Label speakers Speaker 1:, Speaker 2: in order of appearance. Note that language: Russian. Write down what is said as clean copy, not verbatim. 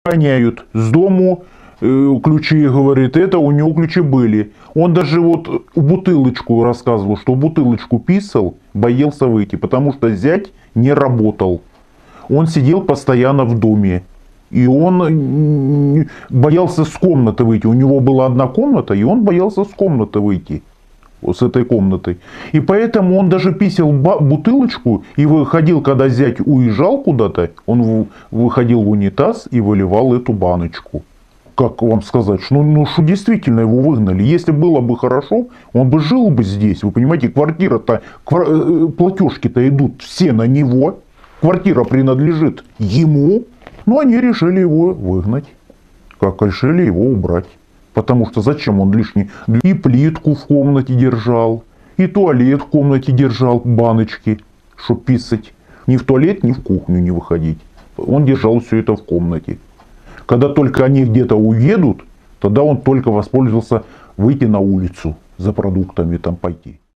Speaker 1: гоняют с дому, ключи, говорит, это у него ключи были. Он даже вот бутылочку рассказывал, что бутылочку писал, боялся выйти, потому что зять не работал. Он сидел постоянно в доме. И он боялся с комнаты выйти. У него была одна комната, и он боялся с комнаты выйти. Вот с этой комнаты. И поэтому он даже писал бутылочку и выходил, когда зять уезжал куда-то, он выходил в унитаз и выливал эту баночку. Как вам сказать, что действительно его выгнали. Если было бы хорошо, он бы жил бы здесь. Вы понимаете, квартира-то, платежки-то идут все на него. Квартира принадлежит ему. Но они решили его выгнать. Как решили его убрать. Потому что зачем он лишний? И плитку в комнате держал, и туалет в комнате держал, баночки, чтобы писать. Ни в туалет, ни в кухню не выходить. Он держал все это в комнате. Когда только они где-то уедут, тогда он только воспользовался выйти на улицу за продуктами там пойти.